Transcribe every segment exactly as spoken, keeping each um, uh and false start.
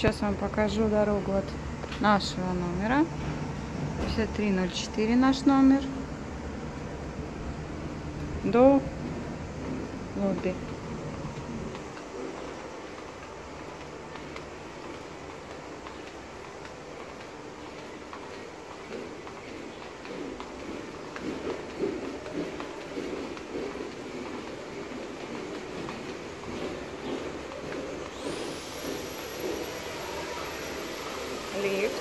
сейчас вам покажу дорогу от нашего номера. пятьдесят три ноль четыре наш номер. До лобби. Лифт.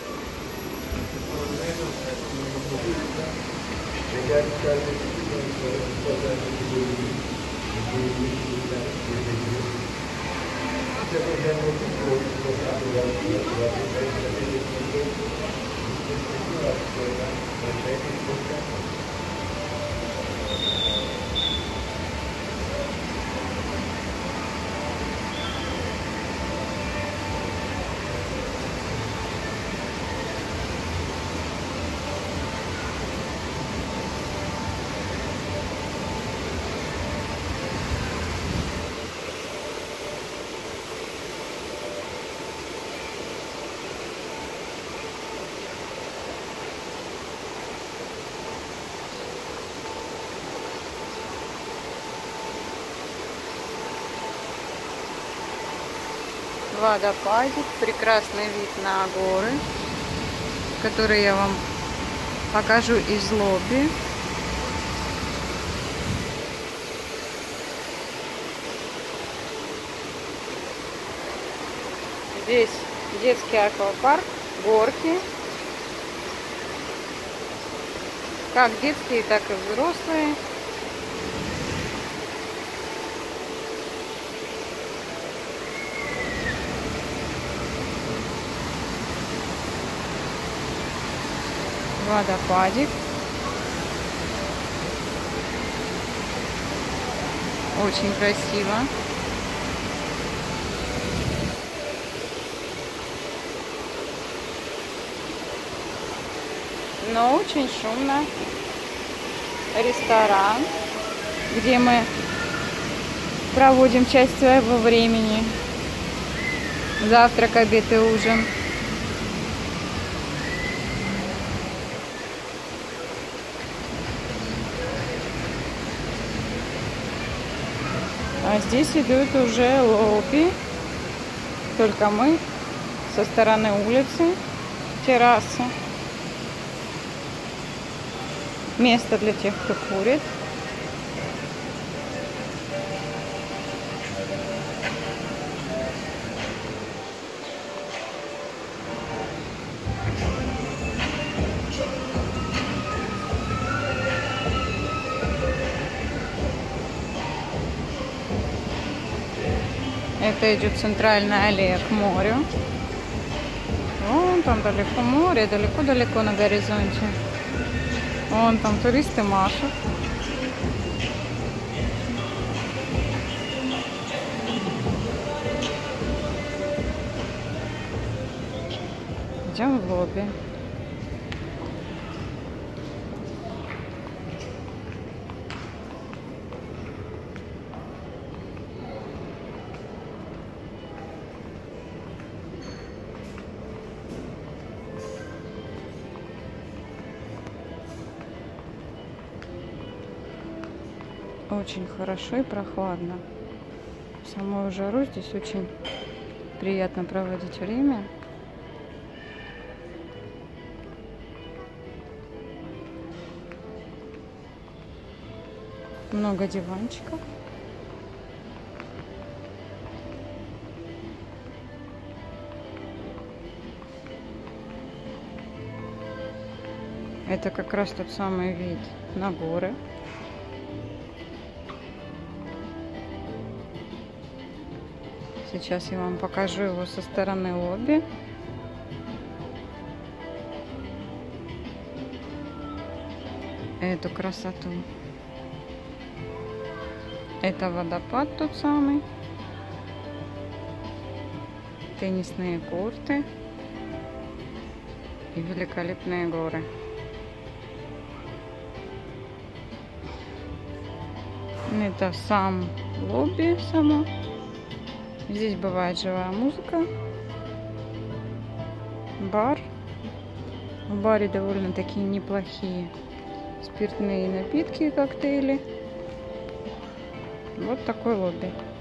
Водопадик, прекрасный вид на горы, который я вам покажу из лобби. Здесь детский аквапарк, горки, как детские, так и взрослые. Водопадик. Очень красиво. Но очень шумно. Ресторан, где мы проводим часть своего времени. Завтрак, обед и ужин. А здесь идут уже лобби, только мы со стороны улицы, террасы. Место для тех, кто курит. Это идет центральная аллея к морю. Вон там далеко море, далеко-далеко на горизонте. Вон там туристы машут. Идем в лобби. Очень хорошо и прохладно. В самую жару здесь очень приятно проводить время. Много диванчиков. Это как раз тот самый вид на горы. Сейчас я вам покажу его со стороны лобби. Эту красоту. Это водопад тот самый. Теннисные корты. И великолепные горы. Это сам лобби само. Здесь бывает живая музыка. бар. В баре довольно такие неплохие спиртные напитки и коктейли. Вот такой лобби.